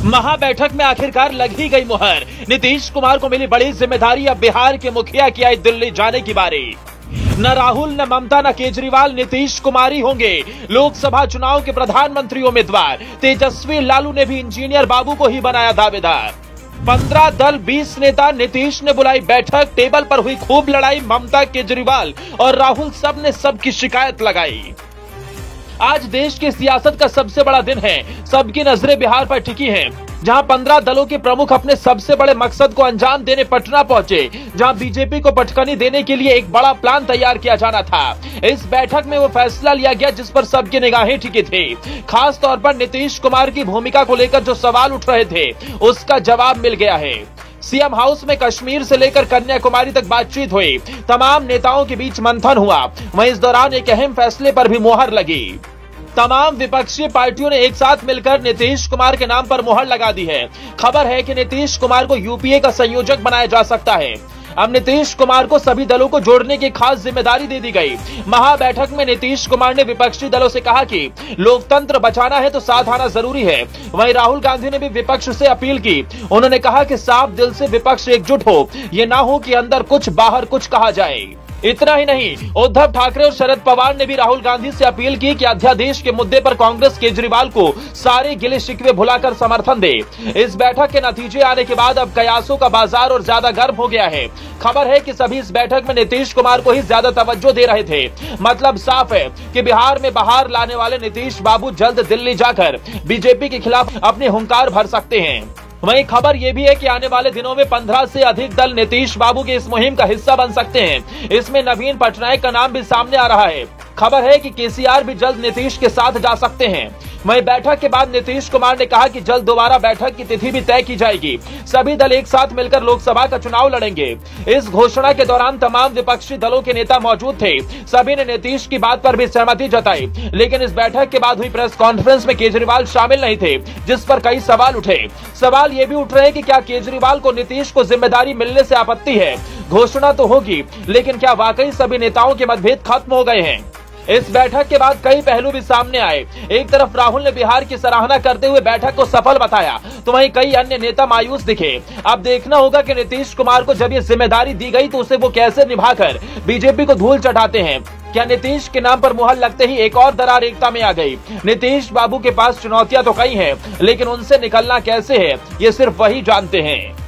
महाबैठक में आखिरकार लग ही गई मुहर। नीतीश कुमार को मिली बड़ी जिम्मेदारी, अब बिहार के मुखिया की आई दिल्ली जाने की बारी। न राहुल, न ममता, न केजरीवाल, नीतीश कुमार ही होंगे लोकसभा चुनाव के प्रधानमंत्री उम्मीदवार। तेजस्वी लालू ने भी इंजीनियर बाबू को ही बनाया दावेदार। 15 दल 20 नेता, नीतीश ने बुलाई बैठक। टेबल पर हुई खूब लड़ाई, ममता, केजरीवाल और राहुल सब ने सबकी शिकायत लगाई। आज देश की सियासत का सबसे बड़ा दिन है। सबकी नजरें बिहार पर टिकी हैं, जहां 15 दलों के प्रमुख अपने सबसे बड़े मकसद को अंजाम देने पटना पहुंचे, जहां बीजेपी को पटकनी देने के लिए एक बड़ा प्लान तैयार किया जाना था। इस बैठक में वो फैसला लिया गया जिस पर सबकी निगाहें टिकी थी। खास तौर पर नीतीश कुमार की भूमिका को लेकर जो सवाल उठ रहे थे, उसका जवाब मिल गया है। सीएम हाउस में कश्मीर से लेकर कन्याकुमारी तक बातचीत हुई, तमाम नेताओं के बीच मंथन हुआ। वहीं इस दौरान एक अहम फैसले पर भी मुहर लगी। तमाम विपक्षी पार्टियों ने एक साथ मिलकर नीतीश कुमार के नाम पर मुहर लगा दी है। खबर है कि नीतीश कुमार को यूपीए का संयोजक बनाया जा सकता है। अब नीतीश कुमार को सभी दलों को जोड़ने की खास जिम्मेदारी दे दी गई। महाबैठक में नीतीश कुमार ने विपक्षी दलों से कहा कि लोकतंत्र बचाना है तो साथ आना जरूरी है। वहीं राहुल गांधी ने भी विपक्ष से अपील की। उन्होंने कहा कि साफ दिल से विपक्ष एकजुट हो, ये ना हो कि अंदर कुछ बाहर कुछ कहा जाए। इतना ही नहीं, उद्धव ठाकरे और शरद पवार ने भी राहुल गांधी से अपील की कि अध्यादेश के मुद्दे पर कांग्रेस केजरीवाल को सारे गिले शिकवे भुलाकर समर्थन दे। इस बैठक के नतीजे आने के बाद अब कयासों का बाजार और ज्यादा गर्म हो गया है। खबर है कि सभी इस बैठक में नीतीश कुमार को ही ज्यादा तवज्जो दे रहे थे। मतलब साफ है कि बिहार में बहार लाने वाले नीतीश बाबू जल्द दिल्ली जाकर बीजेपी के खिलाफ अपनी हुंकार भर सकते हैं। वहीं खबर यह भी है कि आने वाले दिनों में 15 से अधिक दल नीतीश बाबू की इस मुहिम का हिस्सा बन सकते हैं। इसमें नवीन पटनायक का नाम भी सामने आ रहा है। खबर है कि केसीआर भी जल्द नीतीश के साथ जा सकते हैं। वहीं बैठक के बाद नीतीश कुमार ने कहा कि जल्द दोबारा बैठक की तिथि भी तय की जाएगी। सभी दल एक साथ मिलकर लोकसभा का चुनाव लड़ेंगे। इस घोषणा के दौरान तमाम विपक्षी दलों के नेता मौजूद थे। सभी ने नीतीश की बात पर भी सहमति जताई, लेकिन इस बैठक के बाद हुई प्रेस कॉन्फ्रेंस में केजरीवाल शामिल नहीं थे, जिस पर कई सवाल उठे। सवाल ये भी उठ रहे हैं कि क्या केजरीवाल को नीतीश को जिम्मेदारी मिलने से आपत्ति है? घोषणा तो होगी, लेकिन क्या वाकई सभी नेताओं के मतभेद खत्म हो गए हैं? इस बैठक के बाद कई पहलू भी सामने आए। एक तरफ राहुल ने बिहार की सराहना करते हुए बैठक को सफल बताया, तो वहीं कई अन्य नेता मायूस दिखे। अब देखना होगा कि नीतीश कुमार को जब ये जिम्मेदारी दी गई तो उसे वो कैसे निभाकर बीजेपी को धूल चढ़ाते हैं। क्या नीतीश के नाम पर मुहर लगते ही एक और दरार एकता में आ गई? नीतीश बाबू के पास चुनौतियां तो कई हैं, लेकिन उनसे निकलना कैसे है, ये सिर्फ वही जानते हैं।